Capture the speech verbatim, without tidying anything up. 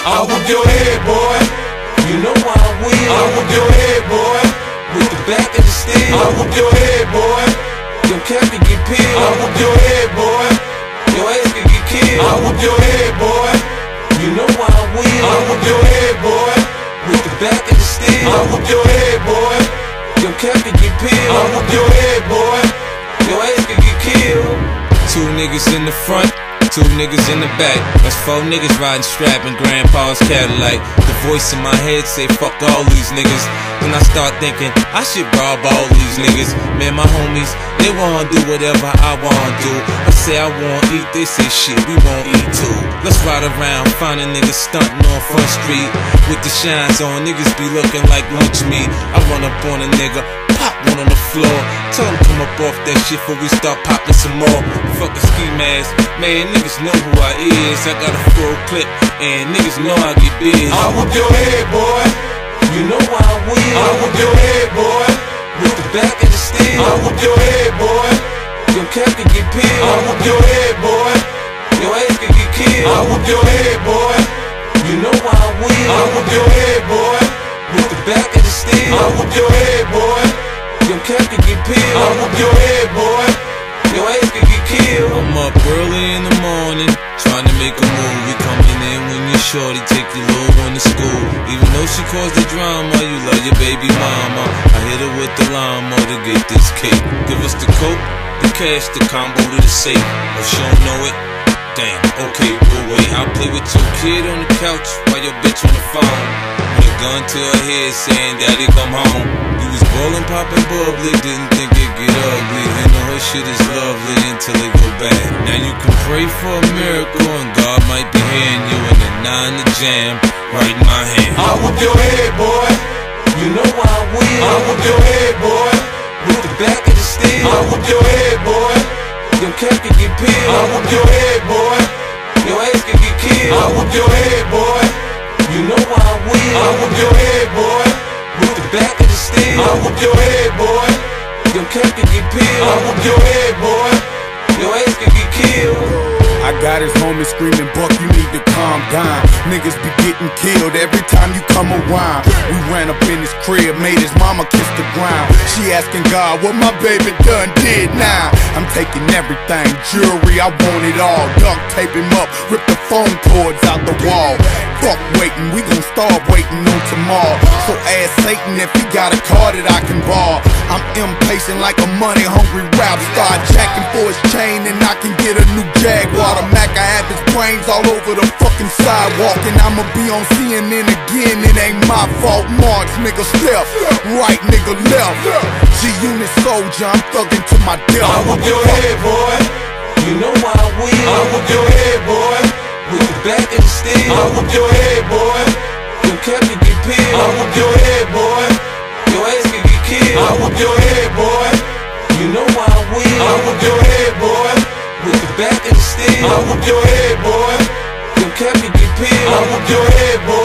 I'll whoop your head, boy. You know why I will. I'll whoop your head, boy. With the back of the steel. I'll whoop your head, boy. Your cap can get peeled. I'll whoop your head, boy. Your ass can get killed. I'll whoop your head, boy. You know why I will. I'll whoop your head, boy. With the back of the steel. I'll whoop your head, boy. Your cap can get peeled. I'll whoop your head, boy. Your ass can get killed. Two niggas in the front, two niggas in the back. That's four niggas riding strap in grandpa's Cadillac. The voice in my head say fuck all these niggas. Then I start thinking I should rob all these niggas. Man, my homies, they wanna do whatever I wanna do. I say I wanna eat, they say shit, we won't eat too. Let's ride around, find a nigga stunting on Front Street with the shines on, niggas be looking like lunch meat. I run up on a nigga, pop one on the floor, tell him come up off that shit before we start popping some more. Fuck a ski mask, man, niggas know who I is. I got a full clip, and niggas know I get big. I'll whoop your head, boy. You know why I will. I'll whoop your head, boy. With the back of the steel. I'll whoop your head, boy. Your cap can get peeled. I'll whoop your head, boy. Your ass can get killed. I'll whoop your head, boy. You know why I will. I'll whoop your head, boy. With the back of the steel. I'll whoop your head, boy. Your cap can get peeled. I'll whoop your head, boy. Your ass can get killed. I'm up early in the morning, trying to make a move. We coming in when you shorty, take your little one to school. Even though she caused the drama, you love your baby mama. I hit her with the llama to get this cake. Give us the coke, the cash, the combo to the safe. If she don't know it, damn, okay, we'll wait. I'll play with your kid on the couch while your bitch on the phone. With a gun to her head saying, daddy come home. You was ballin', poppin' bubbly, didn't think it'd get ugly. You know her shit is lovely until it go bad. Now you can pray for a miracle and God might be hearing you in the nine to jam right in my hand. I'll whoop your head, boy. You know why I will. I'll whoop your head, boy. With the back of the steel. I'll whoop your head, boy. Your cap can get peeled. I'll whoop your head, boy. Your ass can get killed. I'll whoop your head, boy. You know why I will. I'll whoop your head, boy. With the back of the steel. I'll whoop your head, boy. Your cap can get peeled. I'll whoop your head, boy. Your ass can get killed. I got his homie screaming, Buck, you need to calm down. Niggas be getting killed every time you come around. We ran up in his crib, made his mama kiss the ground. She asking God what my baby done did now. I'm taking everything, jewelry, I want it all. Duct tape him up, rip the phone cords out the wall. Fuck waiting, we gon' start waiting on tomorrow. So ask Satan if he got a car that I can borrow. I'm impatient like a money-hungry rap star, jacking for his chain and I can get a new Jaguar. The Mac, I have his brains all over the fucking sidewalk, and I'ma be on C N N again, it ain't my fault. March, nigga, step, right, nigga, left. G-Unit soldier, I'm thugging to my death. I'll whoop your head, boy. You know why I will. I'll whoop your head, boy. With the back of the steel. I'll whoop your head, boy. Your cap can get peeled. I'll whoop your head, boy. Your ass can get killed. I'll whoop your head, boy. You know why I will. I'll whoop your head, boy. With the back of the steel. I'll whoop your head, boy. Your cap can get peeled. I'll whoop your head, boy.